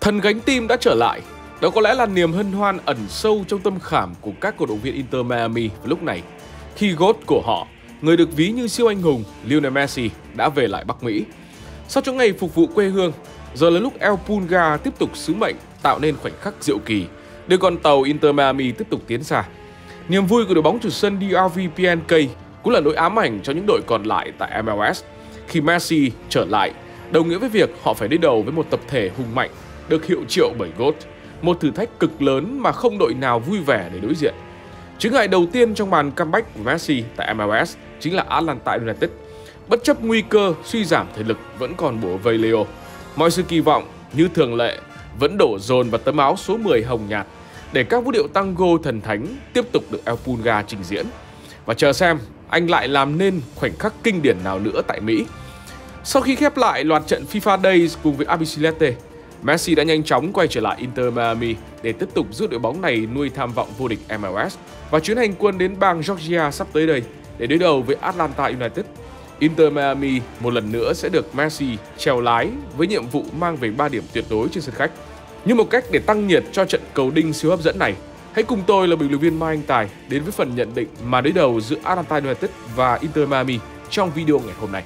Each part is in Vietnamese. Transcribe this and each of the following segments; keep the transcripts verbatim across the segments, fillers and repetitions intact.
Thần gánh tim đã trở lại. Đó có lẽ là niềm hân hoan ẩn sâu trong tâm khảm của các cổ động viên Inter Miami vào lúc này, khi GOAT của họ, người được ví như siêu anh hùng Lionel Messi đã về lại Bắc Mỹ. Sau chuỗi ngày phục vụ quê hương, giờ là lúc El Pulga tiếp tục sứ mệnh tạo nên khoảnh khắc diệu kỳ, đưa con tàu Inter Miami tiếp tục tiến xa. Niềm vui của đội bóng chủ sân đê rờ vê pê en ca cũng là nỗi ám ảnh cho những đội còn lại tại em lờ ét. Khi Messi trở lại, đồng nghĩa với việc họ phải đối đầu với một tập thể hùng mạnh được hiệu triệu bởi GOAT, một thử thách cực lớn mà không đội nào vui vẻ để đối diện. Chướng ngại đầu tiên trong màn comeback của Messi tại em lờ ét chính là Atlanta United. Bất chấp nguy cơ suy giảm thể lực vẫn còn bủa vây Leo, mọi sự kỳ vọng như thường lệ vẫn đổ dồn vào tấm áo số mười hồng nhạt để các vũ điệu tango thần thánh tiếp tục được El Pulga trình diễn. Và chờ xem anh lại làm nên khoảnh khắc kinh điển nào nữa tại Mỹ. Sau khi khép lại loạt trận FIFA Days cùng với Albiceleste, Messi đã nhanh chóng quay trở lại Inter Miami để tiếp tục giúp đội bóng này nuôi tham vọng vô địch em lờ ét. Và chuyến hành quân đến bang Georgia sắp tới đây để đối đầu với Atlanta United, Inter Miami một lần nữa sẽ được Messi chèo lái với nhiệm vụ mang về ba điểm tuyệt đối trên sân khách. Như một cách để tăng nhiệt cho trận cầu đinh siêu hấp dẫn này, hãy cùng tôi là bình luận viên Mai Anh Tài đến với phần nhận định màn đối đầu giữa Atlanta United và Inter Miami trong video ngày hôm nay.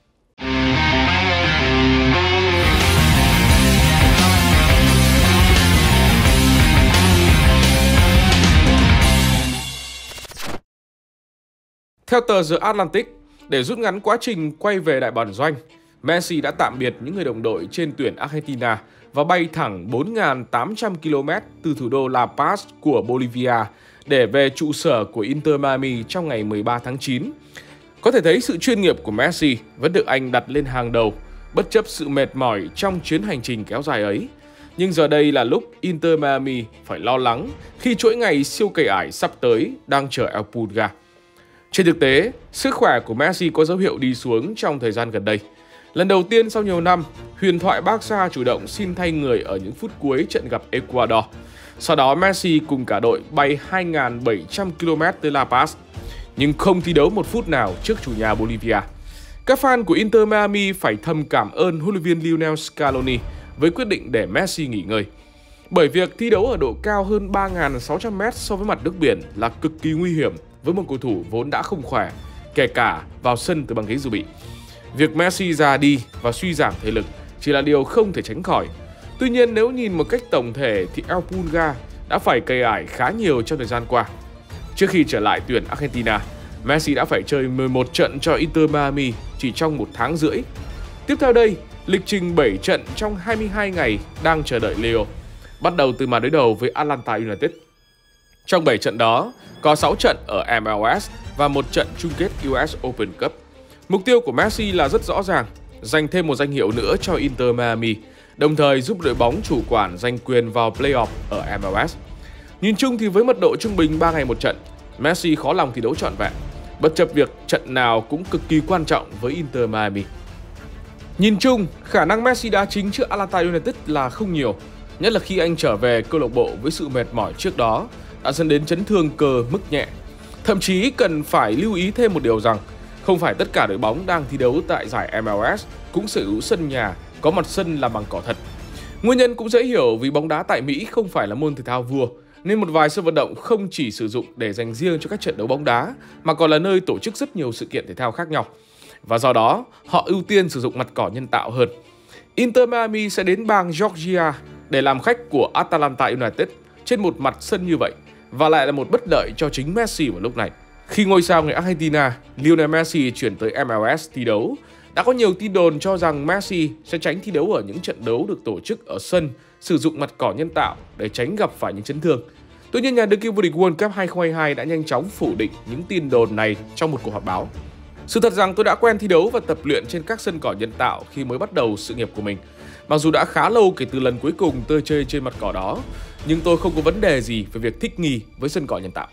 Theo tờ The Atlantic, để rút ngắn quá trình quay về đại bản doanh, Messi đã tạm biệt những người đồng đội trên tuyển Argentina và bay thẳng bốn nghìn tám trăm ki lô mét từ thủ đô La Paz của Bolivia để về trụ sở của Inter Miami trong ngày mười ba tháng chín. Có thể thấy sự chuyên nghiệp của Messi vẫn được anh đặt lên hàng đầu, bất chấp sự mệt mỏi trong chuyến hành trình kéo dài ấy. Nhưng giờ đây là lúc Inter Miami phải lo lắng khi chuỗi ngày siêu cây ải sắp tới đang chờ El Pulga. Trên thực tế, sức khỏe của Messi có dấu hiệu đi xuống trong thời gian gần đây. Lần đầu tiên sau nhiều năm, huyền thoại Barca chủ động xin thay người ở những phút cuối trận gặp Ecuador. Sau đó Messi cùng cả đội bay hai nghìn bảy trăm ki lô mét tới La Paz, nhưng không thi đấu một phút nào trước chủ nhà Bolivia. Các fan của Inter Miami phải thầm cảm ơn huấn luyện viên Lionel Scaloni với quyết định để Messi nghỉ ngơi. Bởi việc thi đấu ở độ cao hơn ba nghìn sáu trăm mét so với mặt nước biển là cực kỳ nguy hiểm với một cầu thủ vốn đã không khỏe, kể cả vào sân từ băng ghế dự bị. Việc Messi già đi và suy giảm thể lực chỉ là điều không thể tránh khỏi. Tuy nhiên, nếu nhìn một cách tổng thể thì El Pulga đã phải cày ải khá nhiều trong thời gian qua. Trước khi trở lại tuyển Argentina, Messi đã phải chơi mười một trận cho Inter Miami chỉ trong một tháng rưỡi. Tiếp theo đây, lịch trình bảy trận trong hai mươi hai ngày đang chờ đợi Leo, bắt đầu từ màn đối đầu với Atlanta United. Trong bảy trận đó, có sáu trận ở em lờ ét và một trận chung kết u ét Open Cup. Mục tiêu của Messi là rất rõ ràng, giành thêm một danh hiệu nữa cho Inter Miami, đồng thời giúp đội bóng chủ quản giành quyền vào playoff ở em lờ ét. Nhìn chung thì với mật độ trung bình ba ngày một trận, Messi khó lòng thi đấu trọn vẹn, bất chấp việc trận nào cũng cực kỳ quan trọng với Inter Miami. Nhìn chung, khả năng Messi đá chính trước Atlanta United là không nhiều, nhất là khi anh trở về câu lạc bộ với sự mệt mỏi trước đó đã dẫn đến chấn thương cơ mức nhẹ. Thậm chí cần phải lưu ý thêm một điều rằng không phải tất cả đội bóng đang thi đấu tại giải em lờ ét cũng sở hữu sân nhà có mặt sân làm bằng cỏ thật. Nguyên nhân cũng dễ hiểu vì bóng đá tại Mỹ không phải là môn thể thao vua, nên một vài sân vận động không chỉ sử dụng để dành riêng cho các trận đấu bóng đá mà còn là nơi tổ chức rất nhiều sự kiện thể thao khác nhau. Và do đó, họ ưu tiên sử dụng mặt cỏ nhân tạo hơn. Inter Miami sẽ đến bang Georgia để làm khách của Atlanta United trên một mặt sân như vậy, và lại là một bất lợi cho chính Messi vào lúc này. Khi ngôi sao người Argentina Lionel Messi chuyển tới em lờ ét thi đấu, đã có nhiều tin đồn cho rằng Messi sẽ tránh thi đấu ở những trận đấu được tổ chức ở sân sử dụng mặt cỏ nhân tạo để tránh gặp phải những chấn thương. Tuy nhiên, nhà đương kim vô địch World Cup hai không hai hai đã nhanh chóng phủ định những tin đồn này trong một cuộc họp báo. Sự thật rằng tôi đã quen thi đấu và tập luyện trên các sân cỏ nhân tạo khi mới bắt đầu sự nghiệp của mình. Mặc dù đã khá lâu kể từ lần cuối cùng tôi chơi trên mặt cỏ đó, nhưng tôi không có vấn đề gì về việc thích nghi với sân cỏ nhân tạo.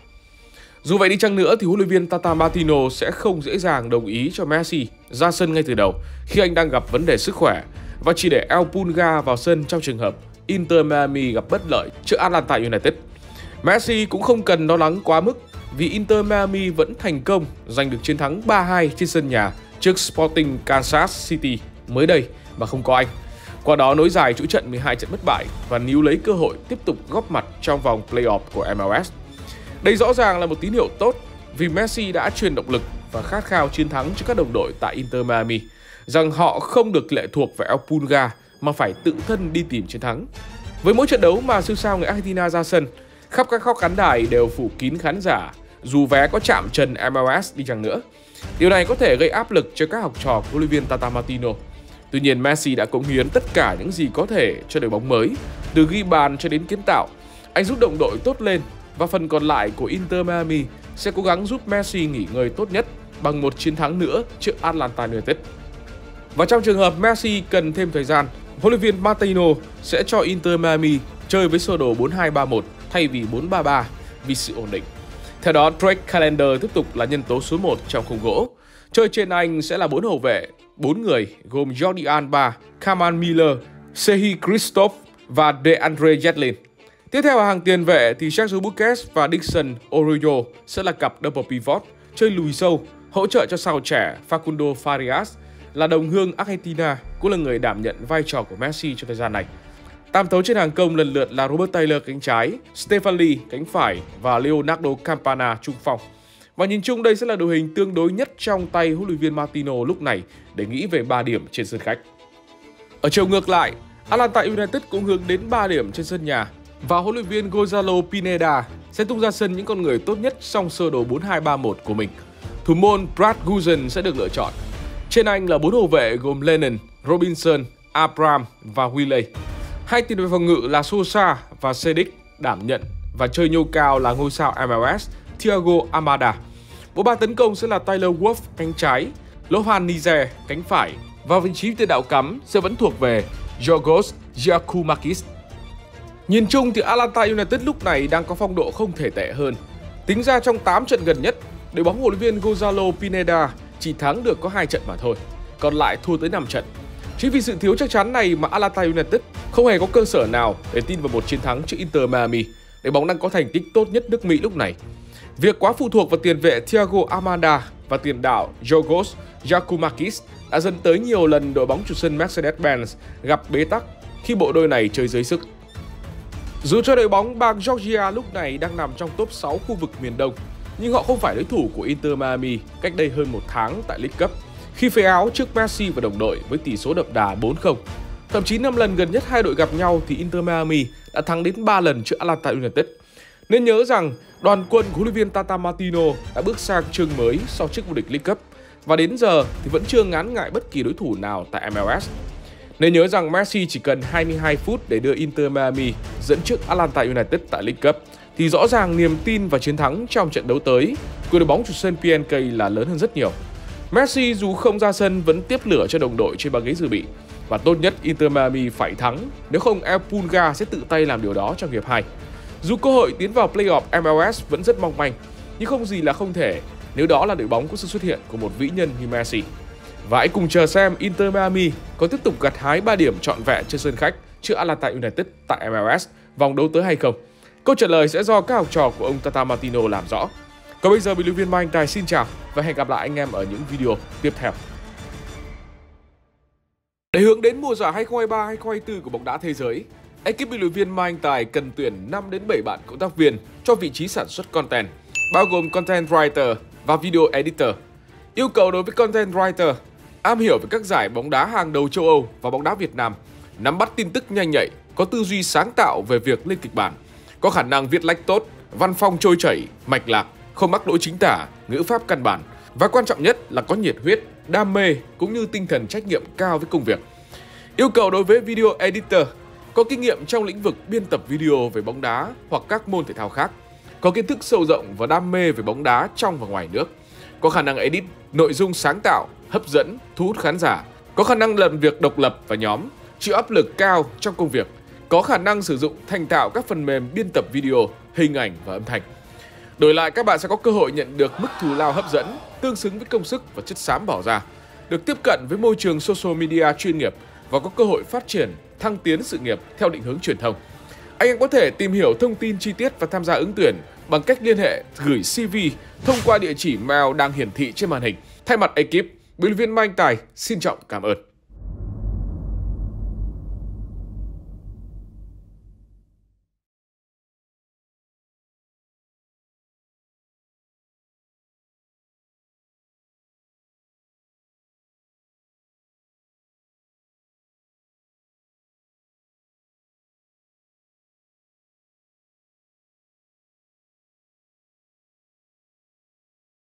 Dù vậy đi chăng nữa thì huấn luyện viên Tata Martino sẽ không dễ dàng đồng ý cho Messi ra sân ngay từ đầu khi anh đang gặp vấn đề sức khỏe, và chỉ để El Pulga vào sân trong trường hợp Inter Miami gặp bất lợi trước Atlanta United. Messi cũng không cần lo lắng quá mức vì Inter Miami vẫn thành công giành được chiến thắng ba hai trên sân nhà trước Sporting Kansas City mới đây mà không có anh. qua đó nối dài chuỗi trận mười hai trận bất bại và níu lấy cơ hội tiếp tục góp mặt trong vòng playoff của em lờ ét. Đây rõ ràng là một tín hiệu tốt vì Messi đã truyền động lực và khát khao chiến thắng cho các đồng đội tại Inter Miami, rằng họ không được lệ thuộc vào El Pulga mà phải tự thân đi tìm chiến thắng. Với mỗi trận đấu mà siêu sao người Argentina ra sân, khắp các góc khán đài đều phủ kín khán giả, dù vé có chạm trần em lờ ét đi chăng nữa. Điều này có thể gây áp lực cho các học trò của huấn luyện viên Tata Martino. Tuy nhiên, Messi đã cống hiến tất cả những gì có thể cho đội bóng mới, từ ghi bàn cho đến kiến tạo. Anh giúp đồng đội tốt lên và phần còn lại của Inter Miami sẽ cố gắng giúp Messi nghỉ ngơi tốt nhất bằng một chiến thắng nữa trước Atlanta United. Và trong trường hợp Messi cần thêm thời gian, huấn luyện viên Martino sẽ cho Inter Miami chơi với sơ đồ bốn hai ba một thay vì bốn ba ba vì sự ổn định. Theo đó, Drake Callender tiếp tục là nhân tố số một trong khung gỗ. Chơi trên anh sẽ là bốn hậu vệ, bốn người gồm Jordi Alba, Kamal Miller, Sergi Christophe và DeAndre Yedlin. Tiếp theo ở hàng tiền vệ thì Sergio Busquets và Dixon Arroyo sẽ là cặp double pivot, chơi lùi sâu, hỗ trợ cho sao trẻ Facundo Farias là đồng hương Argentina, cũng là người đảm nhận vai trò của Messi trong thời gian này. Tam tấu trên hàng công lần lượt là Robert Taylor cánh trái, Stefan Lee cánh phải và Leonardo Campana trung phong. Và nhìn chung đây sẽ là đội hình tương đối nhất trong tay huấn luyện viên Martino lúc này để nghĩ về ba điểm trên sân khách. Ở chiều ngược lại, Atlanta United cũng hướng đến ba điểm trên sân nhà và huấn luyện viên Gonzalo Pineda sẽ tung ra sân những con người tốt nhất trong sơ đồ bốn hai ba một của mình. Thủ môn Brad Guzan sẽ được lựa chọn. Trên anh là bốn hậu vệ gồm Lennon, Robinson, Abraham và Willey. Hai tiền vệ phòng ngự là Sosa và Sedic đảm nhận và chơi nhô cao là ngôi sao em lờ ét Thiago Almada. Bộ ba tấn công sẽ là Tyler Wolff cánh trái, Lohan Nize cánh phải và vị trí tiền đạo cắm sẽ vẫn thuộc về Giorgos Giakoumakis. Nhìn chung thì Atlanta United lúc này đang có phong độ không thể tệ hơn. Tính ra trong tám trận gần nhất, đội bóng huấn luyện viên Gonzalo Pineda chỉ thắng được có hai trận mà thôi, còn lại thua tới năm trận. Chính vì sự thiếu chắc chắn này mà Atlanta United không hề có cơ sở nào để tin vào một chiến thắng trước Inter Miami. Đội bóng đang có thành tích tốt nhất nước Mỹ lúc này. Việc quá phụ thuộc vào tiền vệ Thiago Almada và tiền đạo Giorgos Giakoumakis đã dẫn tới nhiều lần đội bóng chủ sân Mercedes-Benz gặp bế tắc khi bộ đôi này chơi dưới sức. Dù cho đội bóng bang Georgia lúc này đang nằm trong top sáu khu vực miền Đông, nhưng họ không phải đối thủ của Inter Miami cách đây hơn một tháng tại League Cup, khi phế áo trước Messi và đồng đội với tỷ số đậm đà bốn không. Thậm chí năm lần gần nhất hai đội gặp nhau thì Inter Miami đã thắng đến ba lần trước Atlanta United. Nên nhớ rằng đoàn quân của huấn luyện viên Tata Martino đã bước sang chương mới sau chức vô địch League Cup và đến giờ thì vẫn chưa ngán ngại bất kỳ đối thủ nào tại em lờ ét. Nên nhớ rằng Messi chỉ cần hai mươi hai phút để đưa Inter Miami dẫn trước Atlanta United tại League Cup thì rõ ràng niềm tin và chiến thắng trong trận đấu tới của đội bóng chủ sân pê en ca là lớn hơn rất nhiều. Messi dù không ra sân vẫn tiếp lửa cho đồng đội trên băng ghế dự bị và tốt nhất Inter Miami phải thắng, nếu không El Pulga sẽ tự tay làm điều đó trong hiệp hai. Dù cơ hội tiến vào playoff em lờ ét vẫn rất mong manh, nhưng không gì là không thể nếu đó là đội bóng có sự xuất hiện của một vĩ nhân như Messi. Và hãy cùng chờ xem Inter Miami có tiếp tục gặt hái ba điểm trọn vẹn trên sân khách trước Atlanta United tại em lờ ét vòng đấu tới hay không. Câu trả lời sẽ do các học trò của ông Tata Martino làm rõ. Còn bây giờ, bình luận viên Mai Anh Tài xin chào và hẹn gặp lại anh em ở những video tiếp theo. Để hướng đến mùa giải hai không hai ba hai không hai tư của bóng đá thế giới, ekip bình luận viên Mai Anh Tài cần tuyển năm đến bảy bạn cộng tác viên cho vị trí sản xuất content, bao gồm content writer và video editor. Yêu cầu đối với content writer, am hiểu về các giải bóng đá hàng đầu châu Âu và bóng đá Việt Nam, nắm bắt tin tức nhanh nhạy, có tư duy sáng tạo về việc lên kịch bản, có khả năng viết lách tốt, văn phong trôi chảy, mạch lạc, không mắc lỗi chính tả, ngữ pháp căn bản và quan trọng nhất là có nhiệt huyết, đam mê cũng như tinh thần trách nhiệm cao với công việc. Yêu cầu đối với video editor, có kinh nghiệm trong lĩnh vực biên tập video về bóng đá hoặc các môn thể thao khác, có kiến thức sâu rộng và đam mê về bóng đá trong và ngoài nước, có khả năng edit nội dung sáng tạo, hấp dẫn, thu hút khán giả, có khả năng làm việc độc lập và nhóm, chịu áp lực cao trong công việc, có khả năng sử dụng thành thạo các phần mềm biên tập video, hình ảnh và âm thanh. Đổi lại, các bạn sẽ có cơ hội nhận được mức thù lao hấp dẫn, tương xứng với công sức và chất xám bỏ ra, được tiếp cận với môi trường social media chuyên nghiệp và có cơ hội phát triển, thăng tiến sự nghiệp theo định hướng truyền thông. Anh em có thể tìm hiểu thông tin chi tiết và tham gia ứng tuyển bằng cách liên hệ gửi xê vê thông qua địa chỉ mail đang hiển thị trên màn hình. Thay mặt ekip, bình luận viên Mai Anh Tài xin trọng cảm ơn.